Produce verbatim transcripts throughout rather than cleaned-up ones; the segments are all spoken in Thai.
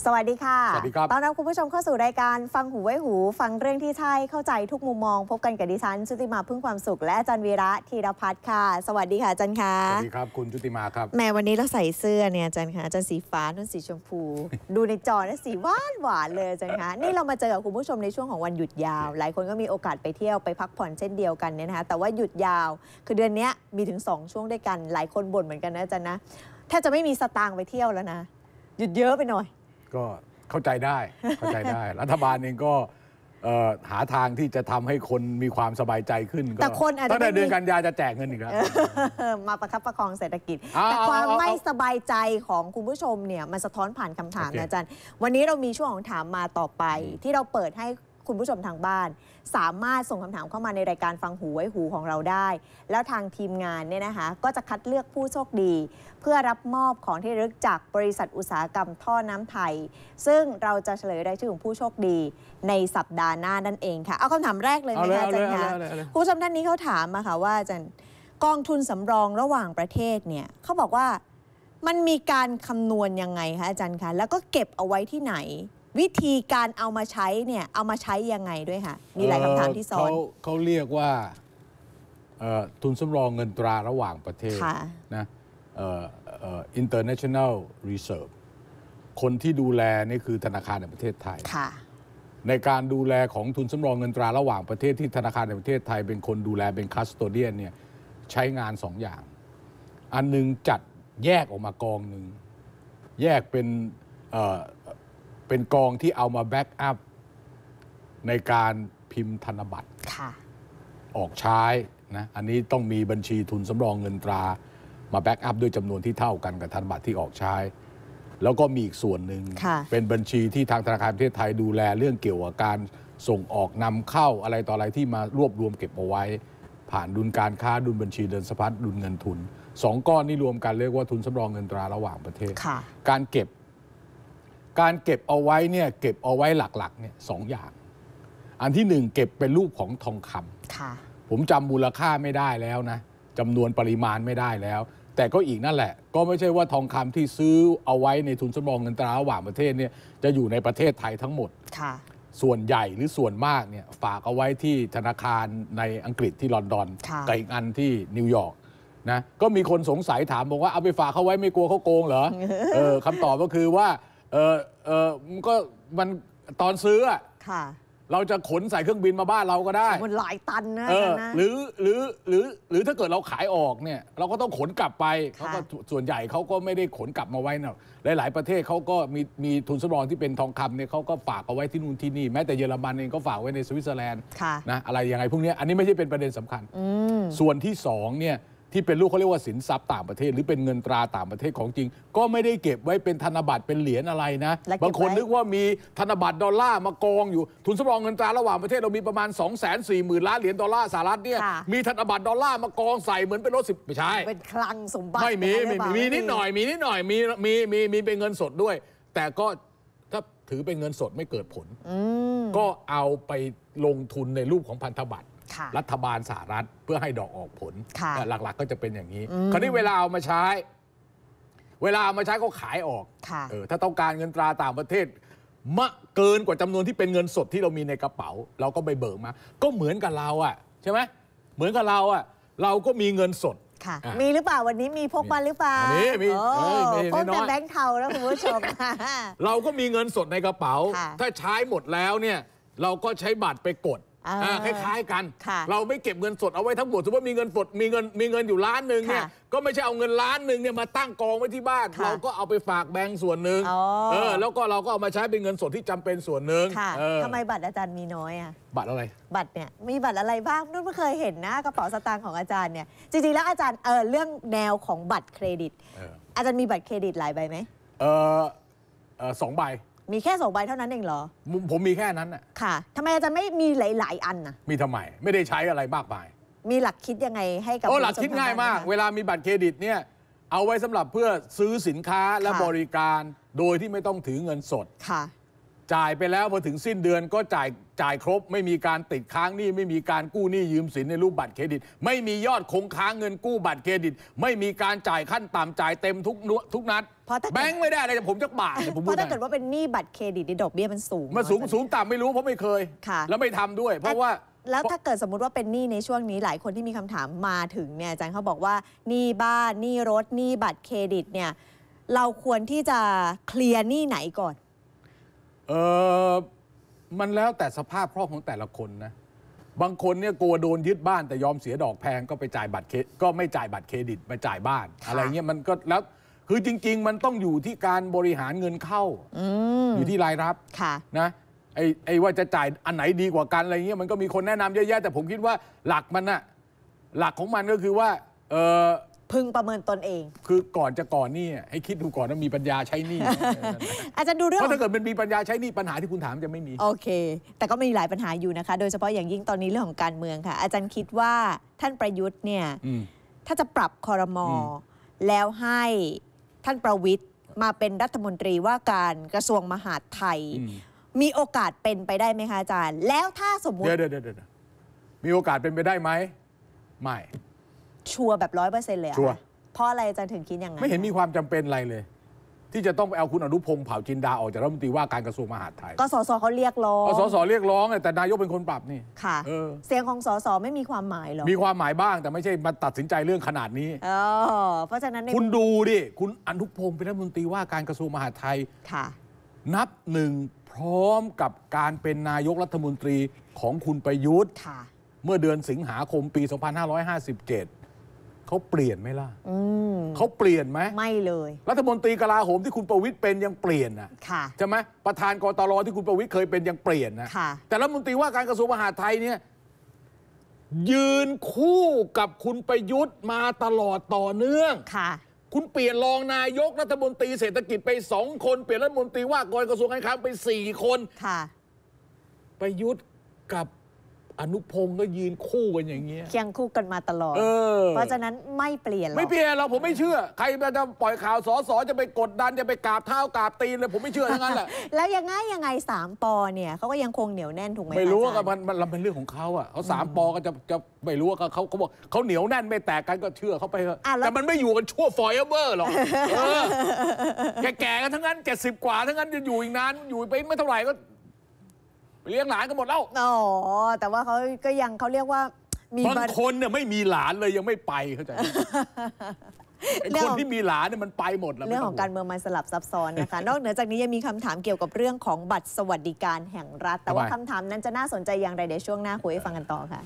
สวัสดีค่ะสวัสดีครับต้อนรับคุณผู้ชมเข้าสู่รายการฟังหูไว้หูฟังเรื่องที่ใช่เข้าใจทุกมุมมองพบกันกับดิฉันชุติมาพึ่งความสุขและอาจารย์วีระธีรพัฒน์ค่ะสวัสดีค่ะอาจารย์ค่ะสวัสดีครับคุณชุติมาครับแม่วันนี้เราใส่เสื้อเนี่ยอาจารย์ค่ะอาจารย์สีฟ้านุ่นสีชมพู ดูในจอนะสีหวานหวานเลยอาจารย์ค่ะนี่เรามาเจอกับคุณผู้ชมในช่วงของวันหยุดยาวหลายคนก็มีโอกาสไปเที่ยวไปพักผ่อนเช่นเดียวกันเนี่ยนะคะแต่ว่าหยุดยาวคือเดือนนี้มีถึงสองช่วงด้วยกันหลายคนบ่นเหมือนกันนะอาจารย์นะแทบจะไม่มีสตางค์ไปเที่ยวแล้วนะหยุดเยอะไปหน่อยก็เข้าใจได้เข้าใจได้ รัฐบาลเองก็หาทางที่จะทำให้คนมีความสบายใจขึ้นแต่คนอาจจะตั้งแต่เดือนกันยาจะแจกเงินอีกแล้วมาประคับประคองเศรษฐกิจแต่ความไม่สบายใจของคุณผู้ชมเนี่ยมันสะท้อนผ่านคำถามนะอาจารย์วันนี้เรามีช่วงของถามมาต่อไปที่เราเปิดให้คุณผู้ชมทางบ้านสามารถส่งคำถามเข้ามาในรายการฟังหูไว้หูของเราได้แล้วทางทีมงานเนี่ยนะคะก็จะคัดเลือกผู้โชคดีเพื่อรับมอบของที่ระลึกจากบริษัทอุตสาหกรรมท่อน้ำไทยซึ่งเราจะเฉลยรายชื่อของผู้โชคดีในสัปดาห์หน้านั่นเองค่ะเอาคำถามแรกเลยนะคะอาจารย์คะผู้ชมท่านนี้เขาถามมาค่ะว่าอาจารย์กองทุนสำรองระหว่างประเทศเนี่ยเขาบอกว่ามันมีการคำนวณยังไงคะอาจารย์คะแล้วก็เก็บเอาไว้ที่ไหนวิธีการเอามาใช้เนี่ยเอามาใช้ยังไงด้วยค่ะมีหลายคำถามที่ซ้อนเขาเรียกว่าทุนสำรองเงินตราระหว่างประเทศนะ international reserve คนที่ดูแลนี่คือธนาคารแห่งประเทศไทยในการดูแลของทุนสำรองเงินตราระหว่างประเทศที่ธนาคารแห่งประเทศไทยเป็นคนดูแลเป็นคัสโตเดียนเนี่ยใช้งานสองอย่างอันนึงจัดแยกออกมากองหนึ่งแยกเป็นเป็นกองที่เอามาแบ็กอัพในการพิมพ์ธนบัตรออกใช้นะอันนี้ต้องมีบัญชีทุนสำรองเงินตรามาแบ็กอัพด้วยจำนวนที่เท่ากันกับธนบัตรที่ออกใช้แล้วก็มีอีกส่วนหนึ่งเป็นบัญชีที่ทางธนาคารประเทศไทยดูแลเรื่องเกี่ยวกับการส่งออกนำเข้าอะไรต่ออะไรที่มารวบรวมเก็บเอาไว้ผ่านดุลการค้าดุลบัญชีเดินสะพัดดุลเงินทุนสองก้อนนี้รวมกันเรียกว่าทุนสำรองเงินตราระหว่างประเทศการเก็บการเก็บเอาไว้เนี่ยเก็บเอาไว้หลักๆเนี่ยสองอย่างอันที่หนึ่งเก็บเป็นรูปของทองคำผมจำมูลค่าไม่ได้แล้วนะจำนวนปริมาณไม่ได้แล้วแต่ก็อีกนั่นแหละก็ไม่ใช่ว่าทองคำที่ซื้อเอาไว้ในทุนสำรองเงินตราระหว่างประเทศเนี่ยจะอยู่ในประเทศไทยทั้งหมดส่วนใหญ่หรือส่วนมากเนี่ยฝากเอาไว้ที่ธนาคารในอังกฤษที่ลอนดอนกับอีกอันที่นิวยอร์กนะก็มีคนสงสัยถามบอกว่าเอาไปฝากเขาไว้ไม่กลัวเขาโกงเหรอเออคำตอบก็คือว่าเออเออมันก็มันตอนซื้ออะเราจะขนใส่เครื่องบินมาบ้านเราก็ได้มันหลายตันนะหรือหรือหรือหรือถ้าเกิดเราขายออกเนี่ยเราก็ต้องขนกลับไปเขาก็ส่วนใหญ่เขาก็ไม่ได้ขนกลับมาไว้นะหลายๆประเทศเขาก็มีมีทุนสำรองที่เป็นทองคำเนี่ยเขาก็ฝากเอาไว้ที่นู่นที่นี่แม้แต่เยอรมันเองก็ฝากไว้ในสวิตเซอร์แลนด์นะอะไรยังไงพวกนี้อันนี้ไม่ใช่เป็นประเด็นสำคัญส่วนที่สองเนี่ยที่เป็นลูกเขาเรียกว่าสินทรัพย์ต่างประเทศหรือเป็นเงินตราต่างประเทศของจริงก็ไม่ได้เก็บไว้เป็นธนบัตรเป็นเหรียญอะไรนะบางคนนึกว่ามีธนบัตรดอลลาร์มากองอยู่ทุนสำรองเงินตราระหว่างประเทศเรามีประมาณ สองแสนสี่หมื่น ล้านเหรียญดอลลาร์สหรัฐเนี่ยมีธนบัตรดอลลาร์มากองใส่เหมือนเป็นรถสิบไม่ใช่เป็นคลังสมบัติไม่มีมีนิดหน่อยมีนิดหน่อยมีมีมีมีเป็นเงินสดด้วยแต่ก็ถ้าถือเป็นเงินสดไม่เกิดผลก็เอาไปลงทุนในรูปของพันธบัตรรัฐบาลสหรัฐเพื่อให้ดอกออกผลหลักๆก็จะเป็นอย่างนี้คราวนี้เวลาเอามาใช้เวลาเอามาใช้ก็ขายออกเออถ้าต้องการเงินตราต่างประเทศมากเกินกว่าจำนวนที่เป็นเงินสดที่เรามีในกระเป๋าเราก็ไปเบิกมาก็เหมือนกับเราอ่ะใช่ไหมเหมือนกับเราอ่ะเราก็มีเงินสดมีหรือเปล่าวันนี้มีพกมาหรือเปล่ามีมีพกแต่แบงค์เทาแล้วคุณผู้ชมเราก็มีเงินสดในกระเป๋าถ้าใช้หมดแล้วเนี่ยเราก็ใช้บัตรไปกดคล้ายๆกันเราไม่เก็บเงินสดเอาไว้ทั้งหมดสมมติว่ามีเงินสดมีเงินมีเงินอยู่ล้านหนึ่งเนี่ยก็ไม่ใช่เอาเงินล้านหนึ่งเนี่ยมาตั้งกองไว้ที่บ้านเราก็เอาไปฝากแบงก์ส่วนหนึ่งเออแล้วก็เราก็เอามาใช้เป็นเงินสดที่จำเป็นส่วนหนึ่งทำไมบัตรอาจารย์มีน้อยอ่ะบัตรอะไรบัตรเนี่ยมีบัตรอะไรบ้างนุ่นไม่เคยเห็นนะกระเป๋าสตางค์ของอาจารย์เนี่ยจริงๆแล้วอาจารย์เออเรื่องแนวของบัตรเครดิตอาจารย์มีบัตรเครดิตหลายใบไหมเออสองใบมีแค่สองใบเท่านั้นเองเหรอผมมีแค่นั้นน่ะค่ะทำไมอาจารย์ไม่มีหลายๆอันน่ะมีทำไมไม่ได้ใช้อะไรมากมายมีหลักคิดยังไงให้กับโอ้หลักคิดง่ายมากเวลามีบัตรเครดิตเนี่ยเอาไว้สำหรับเพื่อซื้อสินค้าและบริการโดยที่ไม่ต้องถือเงินสดค่ะจ่ายไปแล้วพอถึงสิ้นเดือนก็จ่ายจ่ายครบไม่มีการติดค้างหนี้ไม่มีการกู้หนี้ยืมสินในรูปบัตรเครดิตไม่มียอดคงค้างเงินกู้บัตรเครดิตไม่มีการจ่ายขั้นต่ำจ่ายเต็มทุกทุกนัดแบงค์ไม่ได้เลยผมจะบาทผมพูดเพราะถ้าเกิดว่าเป็นหนี้บัตรเครดิตดอกเบี้ยมันสูงมันสูงสูงต่ำไม่รู้เพราะไม่เคยแล้วไม่ทำด้วยเพราะว่าแล้วถ้าเกิดสมมุติว่าเป็นหนี้ในช่วงนี้หลายคนที่มีคำถามมาถึงเนี่ยอาจารย์เขาบอกว่าหนี้บ้านหนี้รถหนี้บัตรเครดิตเนี่ยเราควรที่จะเคลียร์หนี้ไหนก่อนเออมันแล้วแต่สภาพครอบของแต่ละคนนะบางคนเนี่ยกลัวโดนยึดบ้านแต่ยอมเสียดอกแพงก็ไปจ่ายบัตรเครดิตก็ไม่จ่ายบัตรเครดิตไปจ่ายบ้านอะไรเงี้ยมันก็แล้วคือจริงๆมันต้องอยู่ที่การบริหารเงินเข้าอยู่ที่รายรับนะไอ้ไอ้ว่าจะจ่ายอันไหนดีกว่ากันอะไรเงี้ยมันก็มีคนแนะนำเยอะแยะแต่ผมคิดว่าหลักมันน่ะหลักของมันก็คือว่าเออพึงประเมินตนเองคือก่อนจะก่อนนี่ให้คิดดูก่อนว่ามีปัญญาใช้หนี้อาจารย์ดูเรื่องเพราะถ้าเกิดมันมีปัญญาใช้หนี้ปัญหาที่คุณถามจะไม่มีโอเคแต่ก็มีหลายปัญหาอยู่นะคะโดยเฉพาะอย่างยิ่งตอนนี้เรื่องของการเมืองค่ะอาจารย์คิดว่าท่านประยุทธ์เนี่ยถ้าจะปรับครม.แล้วให้ท่านประวิตรมาเป็นรัฐมนตรีว่าการกระทรวงมหาดไทยมีโอกาสเป็นไปได้ไหมคะอาจารย์แล้วถ้าสมมติเดี๋ยวเดี๋ยวมีโอกาสเป็นไปได้ไหมไม่ชัวร์แบบร้อยเปอร์เซ็นต์เลยอะเพราะอะไรอาจารย์ถึงคิดอย่างนั้นไม่เห็นมีความจำเป็นอะไรเลยที่จะต้องไปเอาคุณอนุพงษ์เผ่าจินดาออกจากรัฐมนตรีว่าการกระทรวงมหาดไทยก็สสเขาเรียกร้องก็สสเรียกร้องแต่นายกเป็นคนปรับนี่ค่ะเสียงของสสไม่มีความหมายหรอมีความหมายบ้างแต่ไม่ใช่มาตัดสินใจเรื่องขนาดนี้อ๋อเพราะฉะนั้นคุณดูดิคุณอนุพงษ์เป็นรัฐมนตรีว่าการกระทรวงมหาดไทยค่ะนับหนึ่งพร้อมกับการเป็นนายกรัฐมนตรีของคุณประยุทธ์เมื่อเดือนสิงหาคมปี สองพันห้าร้อยห้าสิบเจ็ด เขาเปลี่ยนไหมล่ะเขาเปลี่ยนไหมไม่เลยรัฐมนตรีกลาโหมที่คุณประวิตรเป็นยังเปลี่ยนอ่ะใช่ไหมประธานกตรที่คุณประวิตรเคยเป็นยังเปลี่ยนนะแต่รัฐมนตรีว่าการกระทรวงมหาดไทยเนี่ยยืนคู่กับคุณประยุทธ์มาตลอดต่อเนื่องคุณเปลี่ยนรองนายกรัฐมนตรีเศรษฐกิจไปสองคนเปลี่ยนรัฐมนตรีว่าการกระทรวงการคลังไปสี่คนประยุทธ์กับอนุพงษ์ก็ยืนคู่กันอย่างเงี้ยเคียงคู่กันมาตลอด เพราะฉะนั้นไม่เปลี่ยนหรอกไม่เปลี่ยนเราผมไม่เชื่อใครจะปล่อยข่าวสสจะไปกดดันจะไปกราบเท้ากราบตีนเลยผมไม่เชื่อทั้งนั้นแหละแล้วยังไงยังไงสามปอเนี่ยเขาก็ยังคงเหนียวแน่นถูกไหมไม่รู้ว่ามันมันเป็นเรื่องของเขาอ่ะเขาสามปอก็จะจะไม่รู้ว่าเขาเขาบอกเขาเหนียวแน่นไม่แตกกันก็เชื่อเขาไปแต่มันไม่อยู่กันชั่วฟอยเอเวอร์หรอกแก่ๆกันทั้งนั้นเจ็ดสิบกว่าทั้งนั้นจะอยู่อีกนานอยู่ไปไม่เท่าไหร่ก็เลี้ยงหลานกันหมดแล้วอ๋อแต่ว่าเขาก็ยังเขาเรียกว่ามีบางคนเนี่ยไม่มีหลานเลยยังไม่ไปเข้าใจคนที่มีหลานเนี่ยมันไปหมดแล้วเรื่องของการเมืองมันสลับซับซ้อนนะคะนอกเหนือจากนี้ยังมีคำถามเกี่ยวกับเรื่องของบัตรสวัสดิการแห่งรัฐแต่ว่าคำถามนั้นจะน่าสนใจอย่างไรเดี๋ยวช่วงหน้าคุยให้ฟังกันต่อค่ะ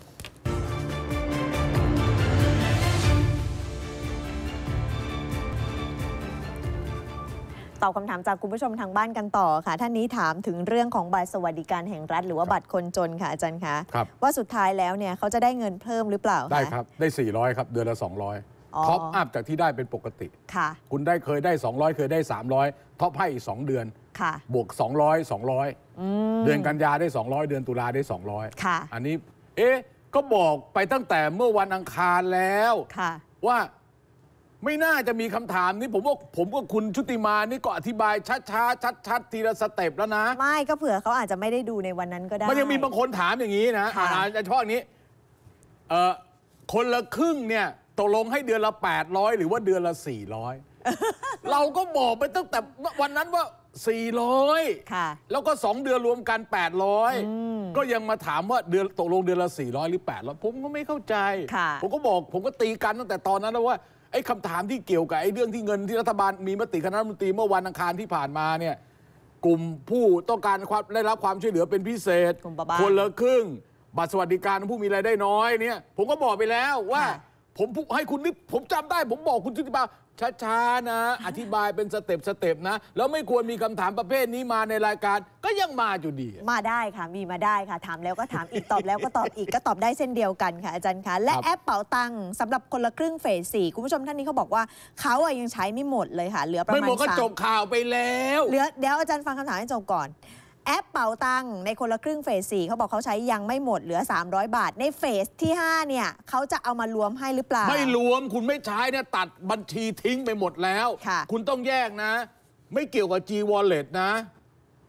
ตอบคำถามจากคุณผู้ชมทางบ้านกันต่อค่ะท่านนี้ถามถึงเรื่องของบัตรสวัสดิการแห่งรัฐหรือว่าบัตรคนจนค่ะอาจารย์คะว่าสุดท้ายแล้วเนี่ยเขาจะได้เงินเพิ่มหรือเปล่าได้ครับได้สี่ร้อยครับเดือนละสองร้อยท็อปอัพจากที่ได้เป็นปกติค่ะคุณได้เคยได้สองร้อยเคยได้สามร้อยท็อปให้อีกสองเดือนค่ะบวกสองร้อย สองร้อยเดือนกันยาได้สองร้อยเดือนตุลาได้สองร้อยค่ะอันนี้เอ๊ะก็บอกไปตั้งแต่เมื่อวันอังคารแล้วค่ะว่าไม่น่าจะมีคำถามนี้ผมว่าผมกับคุณชุติมานี่ก็อธิบายช้าๆชัดๆทีละสเต็ปแล้วนะไม่ก็เผื่อเขาอาจจะไม่ได้ดูในวันนั้นก็ได้มันยังมีบางคนถามอย่างนี้นะอ่านเฉพาะนี้เอ่อคนละครึ่งเนี่ยตกลงให้เดือนละแปดร้อยหรือว่าเดือนละสี่ร้อยเราก็บอกไปตั้งแต่วันนั้นว่าสี่ร้อยค่ะแล้วก็สองเดือนรวมกันแปดร้อยก็ยังมาถามว่าเดือนตกลงเดือนละสี่ร้อยหรือแปดร้อยผมก็ไม่เข้าใจผมก็บอกผมก็ตีกันตั้งแต่ตอนนั้นแล้วว่าไอ้คำถามที่เกี่ยวกับไอ้เรื่องที่เงินที่รัฐบาลมีมติคณะรัฐมนตรีเมื่อวันอังคารที่ผ่านมาเนี่ยกลุ่มผู้ต้องการความได้รับความช่วยเหลือเป็นพิเศษคนละครึ่งบัตรสวัสดิการผู้มีรายได้น้อยเนี่ยผมก็บอกไปแล้วว่าผมให้คุณนิดผมจำได้ผมบอกคุณชุติมาช้าๆนะอธิบายเป็นสเต็ปสเต็ปนะแล้วไม่ควรมีคำถามประเภทนี้มาในรายการก็ยังมาอยู่ดีมาได้ค่ะมีมาได้ค่ะถามแล้วก็ถามอีกตอบแล้วก็ตอบอีกก็ตอบได้เช่นเดียวกันค่ะอาจารย์คะและแอปเป๋าตังค์สำหรับคนละครึ่งเฟสสี่คุณผู้ชมท่านนี้เขาบอกว่าเขาอะยังใช้ไม่หมดเลยค่ะเหลือประมาณไม่หมดก็จบข่าวไปแล้วเหลือเดี๋ยวอาจารย์ฟังคำถามให้จบก่อนแอปเป๋าตังค์ในคนละครึ่งเฟสสี่เขาบอกเขาใช้ยังไม่หมดเหลือสามร้อยบาทในเฟสที่ห้าเนี่ยเขาจะเอามารวมให้หรือเปล่าไม่รวมคุณไม่ใช้เนี่ยตัดบัญชีทิ้งไปหมดแล้วคุณต้องแยกนะไม่เกี่ยวกับ G Wallet นะ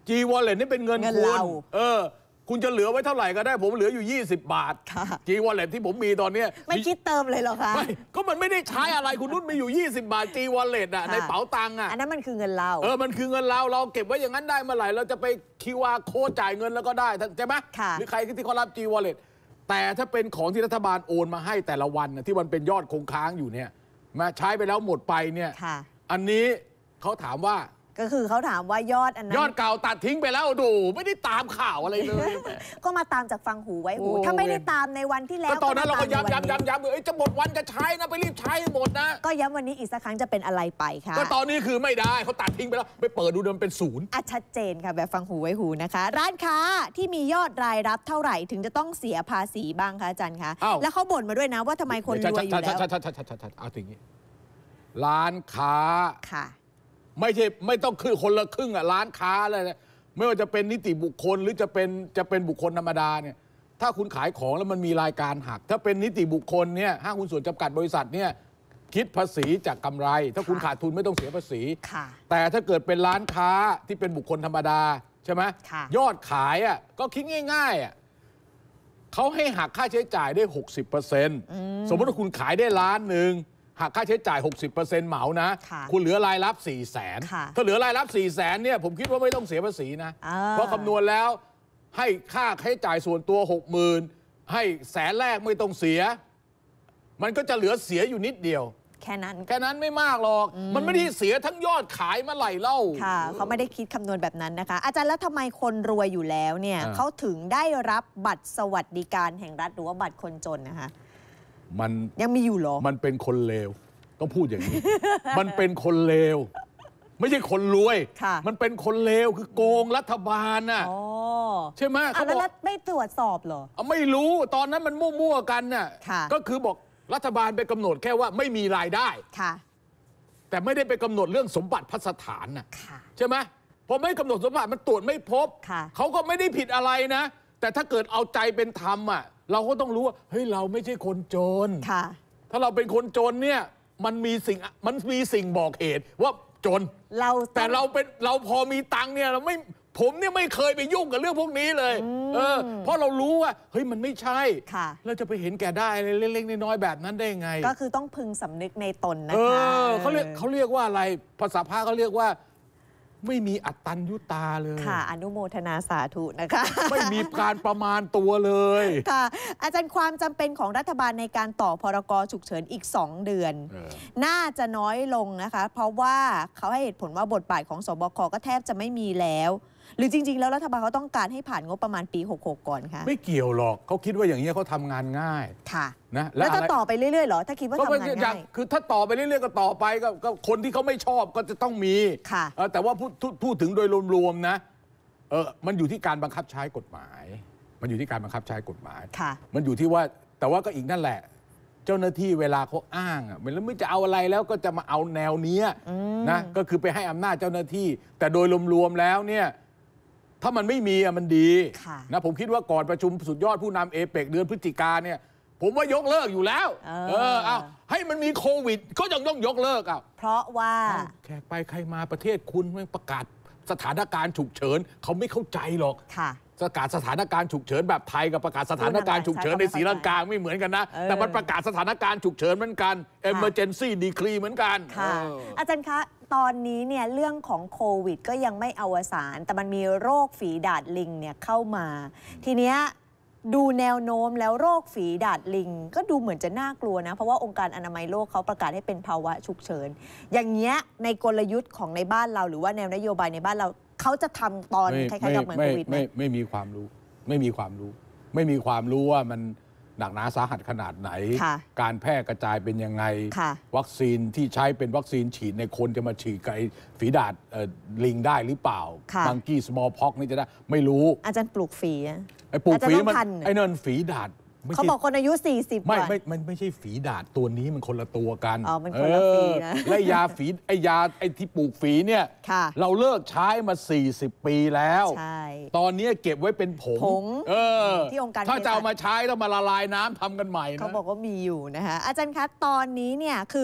G Wallet นี่เป็นเงินเงินคุณเราเออคุณจะเหลือไว้เท่าไหร่ก็ได้ผมเหลืออยู่ ยี่สิบบาท G Wallet ที่ผมมีตอนนี้ไม่คิดเติมเลยเหรอคะไม่ก็มันไม่ได้ใช้อะไรคุณนุ่นมีอยู่ ยี่สิบบาท G Wallet อ่ะในเป๋าตังค์อ่ะอันนั้นมันคือเงินเราเออมันคือเงินเราเราเก็บไว้อย่างนั้นได้เมื่อไหร่เราจะไป คิว อาร์ Code จ่ายเงินแล้วก็ได้ใช่ไหมหรือใครที่เขารับ G Wallet แต่ถ้าเป็นของที่รัฐบาลโอนมาให้แต่ละวันที่มันเป็นยอดคงค้างอยู่เนี่ยมาใช้ไปแล้วหมดไปเนี่ยอันนี้เขาถามว่าก็คือเขาถามว่ายอดอันนั้นยอดเก่าตัดทิ้งไปแล้วดูไม่ได้ตามข่าวอะไรเลยก็มาตามจากฟังหูไว้หูถ้าไม่ได้ตามในวันที่แล้วก็ตอนนั้นเราก็ย้ำย้ำย้ำย้ำเลยจะหมดวันจะใช้นะไปรีบใช้หมดนะก็ย้ำวันนี้อีกสักครั้งจะเป็นอะไรไปค่ะก็ตอนนี้คือไม่ได้เขาตัดทิ้งไปแล้วไปเปิดดูเดิมเป็นศูนย์อ่ะชัดเจนค่ะแบบฟังหูไว้หูนะคะร้านค้าที่มียอดรายรับเท่าไหร่ถึงจะต้องเสียภาษีบ้างคะอาจารย์คะแล้วเขาบ่นมาด้วยนะว่าทำไมคนรวยอยู่แล้วเอาถึงนี้ร้านค้าค่ะไม่ใช่ไม่ต้องคือคนละครึ่งอ่ะร้านค้าเลยนะไม่ว่าจะเป็นนิติบุคคลหรือจะเป็นจะเป็นบุคคลธรรมดาเนี่ยถ้าคุณขายของแล้วมันมีรายการหักถ้าเป็นนิติบุคคลเนี่ยห้างหุ้นส่วนจำกัดบริษัทเนี่ยคิดภาษีจากกำไรถ้าคุณขาดทุนไม่ต้องเสียภาษีแต่ถ้าเกิดเป็นร้านค้าที่เป็นบุคคลธรรมดาใช่ไหมยอดขายอ่ะก็คิดง่ายๆอ่ะเขาให้หักค่าใช้จ่ายได้ หกสิบเปอร์เซ็นต์ สมมติว่าคุณขายได้ล้านหนึ่งหักค่าใช้จ่าย หกสิบเปอร์เซ็นต์ เหมานะคุณเหลือรายรับ สี่แสน ถ้าเหลือรายรับ สี่แสน เนี่ยผมคิดว่าไม่ต้องเสียภาษีนะเพราะคำนวณแล้วให้ค่าใช้จ่ายส่วนตัว หกหมื่น ให้แสนแรกไม่ต้องเสียมันก็จะเหลือเสียอยู่นิดเดียวแค่นั้นแค่นั้นไม่มากหรอกมันไม่ได้เสียทั้งยอดขายมาไหลเล่าค่ะเขาไม่ได้คิดคำนวณแบบนั้นนะคะอาจารย์แล้วทำไมคนรวยอยู่แล้วเนี่ยเขาถึงได้รับบัตรสวัสดิการแห่งรัฐหรือว่าบัตรคนจนนะคะมันยังมีอยู่หรอมันเป็นคนเลวต้องพูดอย่างนี้ มันเป็นคนเลวไม่ใช่คนรวยมันเป็นคนเลวคือโกงรัฐบาลน่ะใช่ไหมเขาบอกไม่ตรวจสอบเหรอไม่รู้ตอนนั้นมันมั่วๆกันน่ะก็คือบอกรัฐบาลไปกำหนดแค่ว่าไม่มีรายได้แต่ไม่ได้ไปกำหนดเรื่องสมบัติพัสถานน่ะใช่ไหมพอไม่กำหนดสมบัติมันตรวจไม่พบเขาก็ไม่ได้ผิดอะไรนะแต่ถ้าเกิดเอาใจเป็นธรรมอ่ะเราก็ต้องรู้ว่าเฮ้ยเราไม่ใช่คนจนถ้าเราเป็นคนจนเนี่ยมันมีสิ่งมันมีสิ่งบอกเหตุว่าจนเราแต่เราเป็นเราพอมีตังค์เนี่ยเราไม่ผมเนี่ยไม่เคยไปยุ่งกับเรื่องพวกนี้เลยเออเพราะเรารู้ว่าเฮ้ยมันไม่ใช่เราจะไปเห็นแก่ได้อะไรเล็กๆน้อยๆแบบนั้นได้ไงก็คือต้องพึงสำนึกในตนนะคะเขาเรียกเขาเรียกว่าอะไรภาษาพระเขาเรียกว่าไม่มีอัตตัญญุตาเลยค่ะอนุโมทนาสาธุนะคะไม่มีการประมาณตัวเลยค่ะอาจารย์ความจำเป็นของรัฐบาลในการต่อพรกฉุกเฉินอีกสองเดือนน่าจะน้อยลงนะคะเพราะว่าเขาให้เหตุผลว่าบทบาทของสบคก็แทบจะไม่มีแล้วหรือจริงๆแล้วรัฐบาลเขาต้องการให้ผ่านงบประมาณปีหกหกก่อนคะไม่เกี่ยวหรอกเขาคิดว่าอย่างนี้เขาทำงานง่ายค่ะนะแล้วจะต่อไปเรื่อยๆหรอถ้าคิดว่าทำงานง่ายคือถ้าต่อไปเรื่อยๆก็ต่อไปก็คนที่เขาไม่ชอบก็จะต้องมีค่ะแต่ว่าพูดพูดถึงโดยรวมๆนะเออมันอยู่ที่การบังคับใช้กฎหมาย มันอยู่ที่การบังคับใช้กฎหมายค่ะมันอยู่ที่ว่าแต่ว่าก็อีกนั่นแหละเจ้าหน้าที่เวลาเขาอ้างอ่ะมันแล้วไม่จะเอาอะไรแล้วก็จะมาเอาแนวนี้นะก็คือไปให้อำนาจเจ้าหน้าที่แต่โดยรวมๆแล้วเนี่ยถ้ามันไม่มีอ่ะมันดีนะผมคิดว่าก่อนประชุมสุดยอดผู้นำเอเปกเดือนพฤศจิกาเนี่ยผมว่ายกเลิกอยู่แล้วเออเอาให้มันมีโควิดก็ยังต้องยกเลิกอ่ะเพราะว่าแขกไปใครมาประเทศคุณไม่ประกาศสถานการณ์ฉุกเฉินเขาไม่เข้าใจหรอกประกาศสถานการณ์ฉุกเฉินแบบไทยกับประกาศสถานการณ์ฉุกเฉินในศรีลังกาไม่เหมือนกันนะแต่มันประกาศสถานการณ์ฉุกเฉินเหมือนกัน emergency decree เหมือนกันอาจารย์คะตอนนี้เนี่ยเรื่องของโควิดก็ยังไม่อวสานแต่มันมีโรคฝีดาษลิงเนี่ยเข้ามาทีเนี้ยดูแนวโน้มแล้วโรคฝีดาษลิงก็ดูเหมือนจะน่ากลัวนะเพราะว่าองค์การอนามัยโลกเขาประกาศให้เป็นภาวะฉุกเฉินอย่างเงี้ยในกลยุทธ์ของในบ้านเราหรือว่าแนวนโยบายในบ้านเราเขาจะทำตอนคล้ายๆกับเหมือนโควิดไหมไม่มีความรู้ไม่มีความรู้ไม่มีความรู้ว่ามันหนักหนาสาหัสขนาดไหนการแพร่กระจายเป็นยังไงวัคซีนที่ใช้เป็นวัคซีนฉีดในคนจะมาฉีดกับฝีดาษลิงได้หรือเปล่ามังกี้สมอลพ็อกนี่จะได้ไม่รู้อาจารย์ปลูกฝีไอ้ปลูกฝีมันไอ้นั่นฝีดาษเขาบอกคนอายุสี่สิบไม่ไม่มันไม่ใช่ฝีดาษตัวนี้มันคนละตัวกันอ๋อมันคนละฝีนะและยาฝีไอ้ยาไอ้ที่ปลูกฝีเนี่ยเราเลิกใช้มาสี่สิบปีแล้วตอนนี้เก็บไว้เป็นผงเออที่องค์การถ้าจะเอามาใช้ต้องมาละลายน้ำทำกันใหม่เขาบอกว่ามีอยู่นะคะอาจารย์คะตอนนี้เนี่ยคือ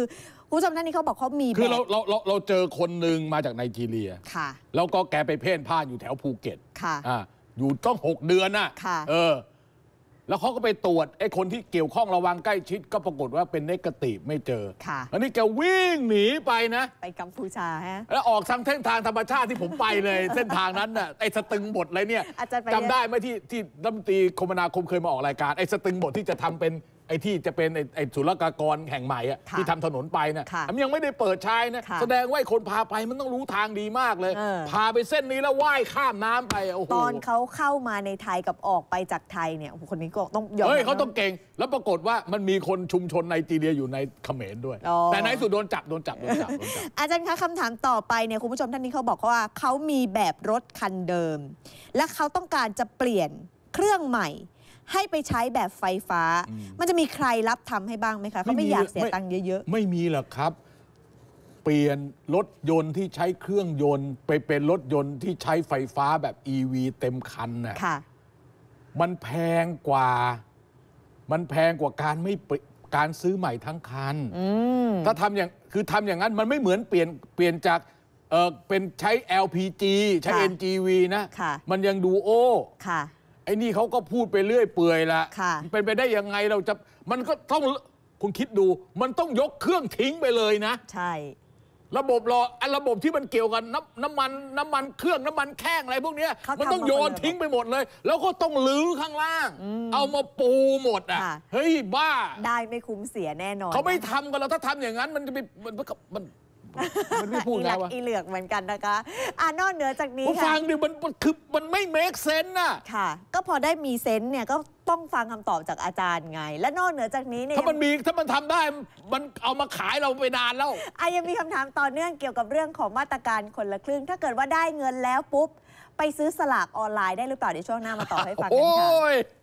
คุณผู้ชมท่านนี้เขาบอกเขามีคือเราเราเราเราเจอคนหนึ่งมาจากไนจีเรียค่ะแล้วก็แกไปเพ่นพ่านอยู่แถวภูเก็ตค่ะอ่าอยู่ต้องหกเดือนน่ะค่ะเออแล้วเขาก็ไปตรวจไอ้คนที่เกี่ยวข้องระวังใกล้ชิดก็ปรากฏว่าเป็นเนกาทีฟไม่เจอค่ะอันนี้แกวิ่งหนีไปนะไปกัมพูชาฮะแล้วออกทางเส้นทางธรรมชาติที่ผมไปเลย เส้นทางนั้นน่ะไอ้สตึงบทอะไรเนี่ยจำได้ไหมที่ที่รัฐมนตรีคมนาคมเคยมาออกรายการไอ้สตึงบทที่จะทำเป็นไอ้ที่จะเป็นไอ้ศุลกากรแห่งใหม่อะที่ทำถนนไปนะมันยังไม่ได้เปิดใช้นะแสดงว่าคนพาไปมันต้องรู้ทางดีมากเลยพาไปเส้นนี้แล้วว่ายข้ามน้ำไปโอ้โหตอนเขาเข้ามาในไทยกับออกไปจากไทยเนี่ยคนนี้ก็ต้องยอมเฮ้ยเขาต้องเก่งแล้วปรากฏว่ามันมีคนชุมชนไนจีเรียอยู่ในเขมรด้วยแต่ในสุดโดนจับโดนจับโดนจับอาจารย์คะคำถามต่อไปเนี่ยคุณผู้ชมท่านนี้เขาบอกว่าเขามีแบบรถคันเดิมและเขาต้องการจะเปลี่ยนเครื่องใหม่ให้ไปใช้แบบไฟฟ้ามันจะมีใครรับทำให้บ้างไหมคะเขาไม่อยากเสียตังค์เยอะๆไม่มีหรอกครับเปลี่ยนรถยนต์ที่ใช้เครื่องยนต์ไปเป็นรถยนต์ที่ใช้ไฟฟ้าแบบ อี วี เต็มคันน่ะมันแพงกว่ามันแพงกว่าการไม่การซื้อใหม่ทั้งคันถ้าทำอย่างคือทำอย่างนั้นมันไม่เหมือนเปลี่ยนเปลี่ยนจากเออเป็นใช้ แอล พี จี ใช้ เอ็น จี วี นะมันยังดูโอไอ้นี่เขาก็พูดไปเรื่อยเปื่อยละมันเป็นไปได้ยังไงเราจะมันก็ต้องคุณคิดดูมันต้องยกเครื่องทิ้งไปเลยนะใช่ระบบรออันระบบที่มันเกี่ยวกับน้ำน้ำมันน้ำมันเครื่องน้ำมันแข้งอะไรพวกนี้มันต้องโยนทิ้งไปหมดเลยแล้วก็ต้องลื้อข้างล่างเอามาปูหมดอ่ะเฮ้ยบ้าได้ไม่คุ้มเสียแน่นอนเขาไม่ทำกันแล้วถ้าทำอย่างนั้นมันจะเป็นมันมันมันไม่พูดแล้วอีเหลือกเหมือนกันนะคะอ่านอกเหนือจากนี้ค่ะฟังดิมันคือมันไม่เมคเซนส์น่ะค่ะก็พอได้มีเซนส์เนี่ยก็ต้องฟังคำตอบจากอาจารย์ไงและนอกเหนือจากนี้เนี่ยถ้ามันมีถ้ามันทำได้มันเอามาขายเราไปนานแล้วอ่ะยังมีคำถามต่อเนื่องเกี่ยวกับเรื่องของมาตรการคนละครึ่งถ้าเกิดว่าได้เงินแล้วปุ๊บไปซื้อสลากออนไลน์ได้หรือเปล่าเดี๋ยวช่วงหน้ามาตอบให้ฟังกันค่ะ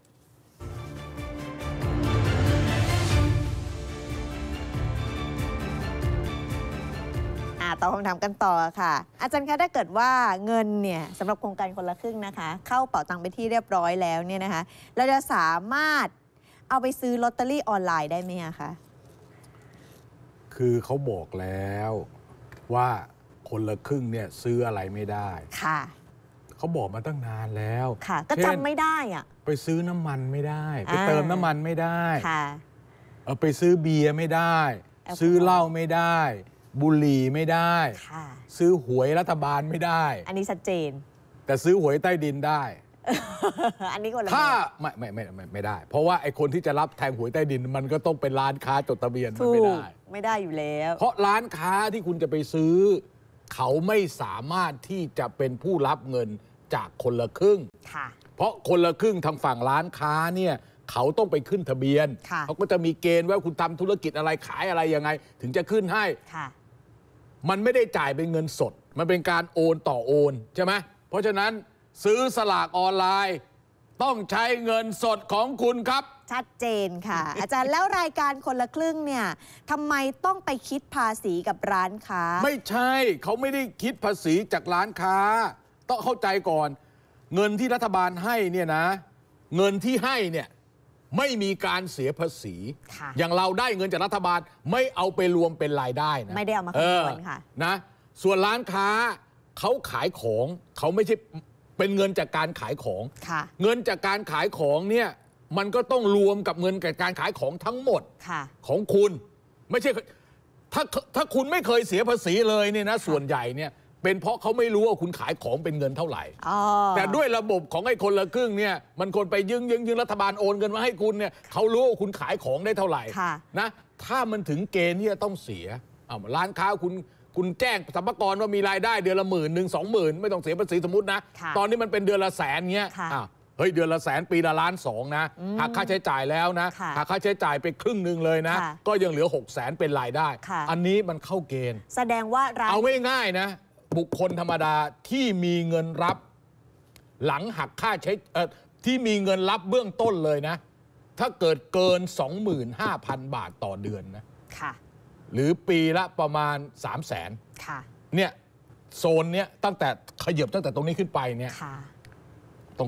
ตอบคำถามกันต่อค่ะอาจารย์คะถ้าเกิดว่าเงินเนี่ยสำหรับโครงการคนละครึ่งนะคะเข้าเป๋าตังค์ไปที่เรียบร้อยแล้วเนี่ยนะคะเราจะสามารถเอาไปซื้อลอตเตอรี่ออนไลน์ได้ไหมคะคือเขาบอกแล้วว่าคนละครึ่งเนี่ยซื้ออะไรไม่ได้ค่ะเขาบอกมาตั้งนานแล้วค่ะก็จำไม่ได้อ่ะไปซื้อน้ำมันไม่ได้ไปเติมน้ำมันไม่ได้ค่ะเอาไปซื้อเบียร์ไม่ได้ซื้อเหล้าไม่ได้บุหรี่ไม่ได้ซื้อหวยรัฐบาลไม่ได้อันนี้ชัดเจนแต่ซื้อหวยใต้ดินได้อันนี้คนละถ้าไม่ไม่ไม่ไม่ไม่ได้เพราะว่าไอ้คนที่จะรับแทงหวยใต้ดินมันก็ต้องเป็นร้านค้าจดทะเบียนมันไม่ได้ไม่ได้อยู่แล้วเพราะร้านค้าที่คุณจะไปซื้อเขาไม่สามารถที่จะเป็นผู้รับเงินจากคนละครึ่งเพราะคนละครึ่งทางฝั่งร้านค้าเนี่ยเขาต้องไปขึ้นทะเบียนเขาก็จะมีเกณฑ์ว่าคุณทำธุรกิจอะไรขายอะไรยังไงถึงจะขึ้นให้มันไม่ได้จ่ายเป็นเงินสดมันเป็นการโอนต่อโอนใช่ไหมเพราะฉะนั้นซื้อสลากออนไลน์ต้องใช้เงินสดของคุณครับชัดเจนค่ะ อาจารย์แล้วรายการคนละครึ่งเนี่ยทำไมต้องไปคิดภาษีกับร้านค้าไม่ใช่เขาไม่ได้คิดภาษีจากร้านค้าต้องเข้าใจก่อนเงินที่รัฐบาลให้เนี่ยนะเงินที่ให้เนี่ยไม่มีการเสียภาษีอย่างเราได้เงินจากรัฐบาลไม่เอาไปรวมเป็นรายได้นะไม่ได้เอามาคำนวณค่ะนะส่วนร้านค้าเขาขายของเขาไม่ใช่เป็นเงินจากการขายของเงินจากการขายของเนี่ยมันก็ต้องรวมกับเงินจากการขายของทั้งหมดของคุณไม่ใช่ถ้าถ้าคุณไม่เคยเสียภาษีเลยเนี่ยนะส่วนใหญ่เนี่ยเป็นเพราะเขาไม่รู้ว่าคุณขายของเป็นเงินเท่าไหร่แต่ด้วยระบบของไอ้คนละครึ่งเนี่ยมันคนไปยึงยึงยึงรัฐบาลโอนเงินมาให้คุณเนี่ยเขารู้ว่าคุณขายของได้เท่าไหร่นะถ้ามันถึงเกณฑ์ที่จะต้องเสียเอาร้านค้าคุณคุณแจ้งสรรพากรว่ามีรายได้เดือนละหมื่นหนึ่งสองหมื่นไม่ต้องเสียภาษีสมมตินะตอนนี้มันเป็นเดือนละแสนเงี้ยเฮ้ยเดือนละแสนปีละล้านสองนะหากค่าใช้จ่ายแล้วนะหากค่าใช้จ่ายไปครึ่งหนึ่งเลยนะก็ยังเหลือหกแสนเป็นรายได้อันนี้มันเข้าเกณฑ์แสดงว่าเอาง่ายๆนะบุคคลธรรมดาที่มีเงินรับหลังหักค่าใช้เอ่อที่มีเงินรับเบื้องต้นเลยนะถ้าเกิดเกิน สองหมื่นห้าพัน บาทต่อเดือนนะค่ะหรือปีละประมาณ สามแสนค่ะเนี่ยโซนเนี้ยตั้งแต่ขยับตั้งแต่ตรงนี้ขึ้นไปเนี่ยต้องเสีย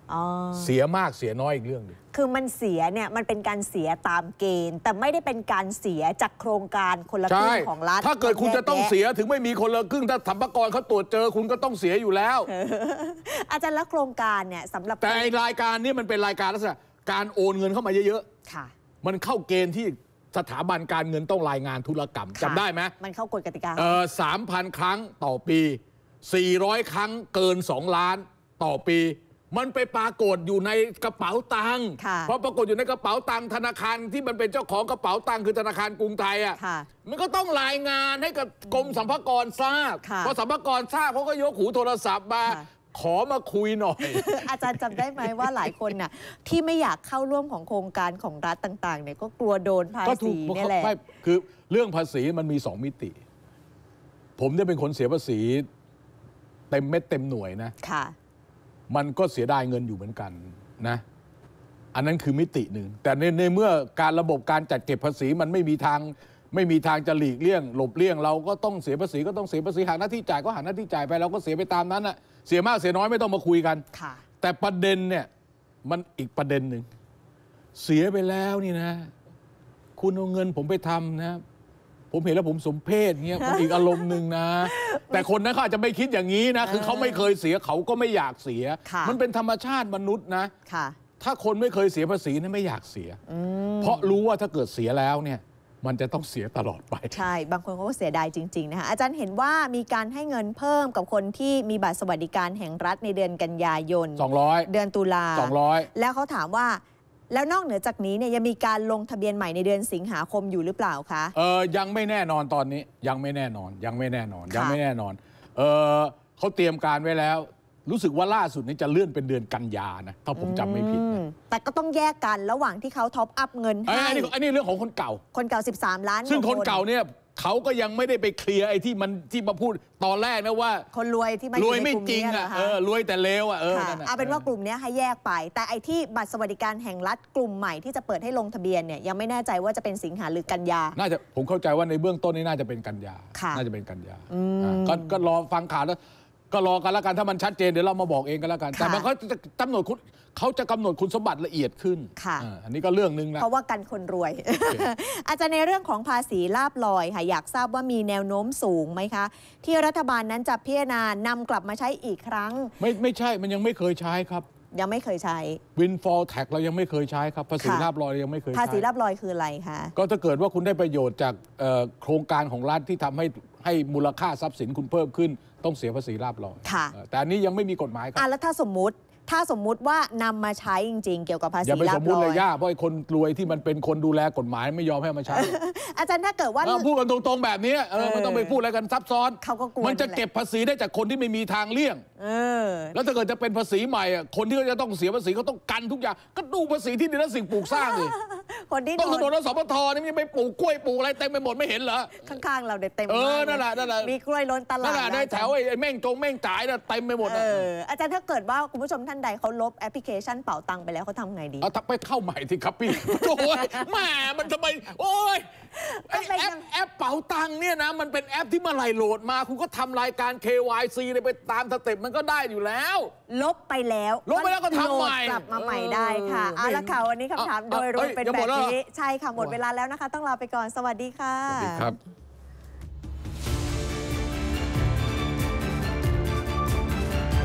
เสียมากเสียน้อยอีกเรื่องนึงคือมันเสียเนี่ยมันเป็นการเสียตามเกณฑ์แต่ไม่ได้เป็นการเสียจากโครงการคนละครึ่งของรัฐถ้าเกิดคุณจะต้องเสียถึงไม่มีคนละครึ่งถ้าสรรพากรเขาตรวจเจอคุณก็ต้องเสียอยู่แล้วอาจารย์แล้วโครงการเนี่ยสำหรับแต่รายการนี้มันเป็นรายการลักษณะการโอนเงินเข้ามาเยอะๆค่ะมันเข้าเกณฑ์ที่สถาบันการเงินต้องรายงานธุรกรรมจำได้ไหมมันเข้ากฎกติกาเออสามพันครั้งต่อปีสี่ร้อยครั้งเกินสองล้านต่อปีมันไปปรากฏอยู่ในกระเป๋าตังค์เพราะปรากฏอยู่ในกระเป๋าตังค์ธนาคารที่มันเป็นเจ้าของกระเป๋าตังค์คือธนาคารกรุงไทยอ่ะมันก็ต้องรายงานให้กับกรมสรรพากรทราบพอสรรพากรทราบเขาก็ยกหูโทรศัพท์มาขอมาคุยหน่อยอาจารย์จำได้ไหมว่าหลายคนน่ะที่ไม่อยากเข้าร่วมของโครงการของรัฐต่างๆเนี่ยก็กลัวโดนภาษีนี่แหละคือเรื่องภาษีมันมีสองมิติผมเนี่ยเป็นคนเสียภาษีเต็มเม็ดเต็มหน่วยนะค่ะมันก็เสียดายเงินอยู่เหมือนกันนะอันนั้นคือมิติหนึ่งแต่ในในเมื่อการระบบการจัดเก็บภาษีมันไม่มีทางไม่มีทางจะหลีกเลี่ยงหลบเลี่ยงเราก็ต้องเสียภาษีก็ต้องเสียภาษีหากหน้าที่จ่ายก็หาหน้าที่จ่ายไปเราก็เสียไปตามนั้นอะเสียมากเสียน้อยไม่ต้องมาคุยกันแต่ประเด็นเนี่ยมันอีกประเด็นหนึ่งเสียไปแล้วนี่นะคุณเอาเงินผมไปทำนะผมเห็นแล้วผมสมเพชเงี้ยมันอีกอารมณ์หนึ่งนะแต่คนนั้นเขาอาจจะไม่คิดอย่างนี้นะคือเขาไม่เคยเสียเขาก็ไม่อยากเสียมันเป็นธรรมชาติมนุษย์นะถ้าคนไม่เคยเสียภาษีนั้นไม่อยากเสียเพราะรู้ว่าถ้าเกิดเสียแล้วเนี่ยมันจะต้องเสียตลอดไปใช่บางคนเขาก็เสียดายจริงๆนะคะอาจารย์เห็นว่ามีการให้เงินเพิ่มกับคนที่มีบัตรสวัสดิการแห่งรัฐในเดือนกันยายนสองร้อยเดือนตุลาสองร้อยแล้วเขาถามว่าแล้วนอกเหนือจากนี้เนี่ยยังมีการลงทะเบียนใหม่ในเดือนสิงหาคมอยู่หรือเปล่าคะเออยังไม่แน่นอนตอนนี้ยังไม่แน่นอนยังไม่แน่นอนยังไม่แน่นอนเออเขาเตรียมการไว้แล้วรู้สึกว่าล่าสุดนี้จะเลื่อนเป็นเดือนกันยานะถ้าผมจำไม่ผิดนะแต่ก็ต้องแยกกันระหว่างที่เขาท็อปอัพเงินให้อันนี้อันนี้เรื่องของคนเก่าคนเก่าสิบสามล้านซึ่งคนเก่าเนี่ยเขาก็ยังไม่ได้ไปเคลียร์ไอ้ที่มันที่มาพูดตอนแรกนะว่าคนรวยที่รวยไม่จริงอ่ะเออรวยแต่เลวอ่ะเออเอาเป็นว่ากลุ่มนี้ให้แยกไปแต่ไอ้ที่บัตรสวัสดิการแห่งรัฐกลุ่มใหม่ที่จะเปิดให้ลงทะเบียนเนี่ยยังไม่แน่ใจว่าจะเป็นสิงหาหรือกันยาน่าจะผมเข้าใจว่าในเบื้องต้นนี้น่าจะเป็นกันยาน่าจะเป็นกันยาก็ก็รอฟังข่าวแล้วก็รอกันแล้วกันถ้ามันชัดเจนเดี๋ยวเรามาบอกเองกันแล้วกันแต่มันเขาจะกำหนดคุณเขาจะกำหนดคุณสมบัติละเอียดขึ้นค่ะอันนี้ก็เรื่องนึงนะเพราะว่ากันคนรวย อาจารย์ในเรื่องของภาษีลาภลอยค่ะอยากทราบว่ามีแนวโน้มสูงไหมคะที่รัฐบาลนั้นจะพิจารณานำกลับมาใช้อีกครั้งไม่ไม่ใช่มันยังไม่เคยใช้ครับยังไม่เคยใช้ windfall tax เรายังไม่เคยใช้ครับภาษีลาภลอยยังไม่เคยใช้ภาษีลาภลอยคืออะไรคะก็ถ้าเกิดว่าคุณได้ประโยชน์จากโครงการของรัฐที่ทำให้ให้มูลค่าทรัพย์สินคุณเพิ่มขึ้นต้องเสียภาษีลาภลอยแต่อันนี้ยังไม่มีกฎหมายครับแล้วถ้าสมมุติถ้าสมมุติว่านำมาใช้จริงๆเกี่ยวกับภาษีลาภลอยอย่าไปสมมุติเลยย่าเพราะไอ้คนรวยที่มันเป็นคนดูแลกฎหมายไม่ยอมให้มาใช้อาจารย์ถ้าเกิดว่าพูดกันตรงๆแบบนี้เออมันต้องไปพูดอะไรกันซับซ้อนเขาก็กลัวมันจะเก็บภาษีได้จากคนที่ไม่มีทางเลี่ยงแล้วถ้าเกิดจะเป็นภาษีใหม่อ่ะคนที่จะต้องเสียภาษีก็ต้องกันทุกอย่างก็ดูภาษีที่ดินและสิ่งปลูกสร้างดิคนที่ต้องถนนสปทนี่มันไปปลูกกล้วยปลูกอะไรเต็มไปหมดไม่เห็นเหรอข้างๆเราเต็มเออนั่นแหละนั่นแหละมีกล้วยล้นตลาดนั่นแหละในแถวไอ้แม่งจงแม่งจ่ายน่ะเต็มไปหมดเอออาจารย์ถ้าเกิดว่าคุณผู้ชมท่านใดเขาลบแอปพลิเคชันเป๋าตังไปแล้วเขาทำไงดีเอาไปเข้าใหม่ที่ครับพี่โอ้ยแหมมันทำไมโอ้ยแอปแอปเป๋าตังเนี่ยนะมันเป็นแอปที่เมื่อไหร่โหลดมาคุณก็ทำรายการ เค วาย ซี เลยไปตามสเต็ปมันก็ได้อยู่แล้วลบไปแล้วลบไปแล้วก็ทำใหม่กลับมาใหม่ได้ค่ะเอาละค่ะวันนี้คำถามโดยรวมเป็นแบบนี้ใช่ค่ะหมดเวลาแล้วนะคะต้องลาไปก่อนสวัสดีค่ะสวัสดีครับ